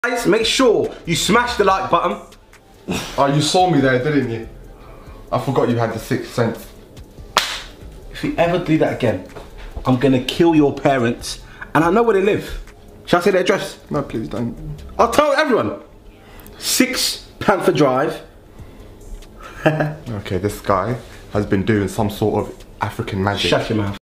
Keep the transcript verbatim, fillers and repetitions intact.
Guys, make sure you smash the like button. Oh, you saw me there, didn't you? I forgot you had the sixth sense. If you ever do that again, I'm gonna kill your parents, and I know where they live. Shall I say their address? No, please don't. I'll tell everyone. Six Panther Drive. Okay, this guy has been doing some sort of African magic. Shut your mouth.